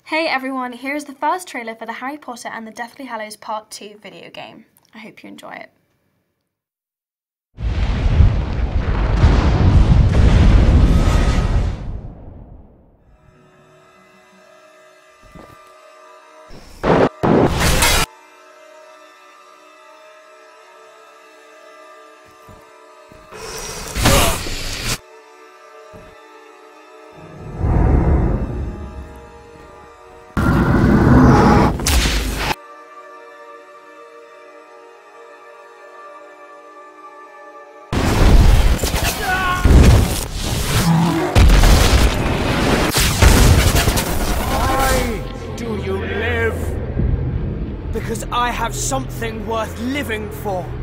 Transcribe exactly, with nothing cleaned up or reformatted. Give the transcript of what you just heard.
Hey everyone, here's the first trailer for the Harry Potter and the Deathly Hallows Part two video game. I hope you enjoy it. Because I have something worth living for.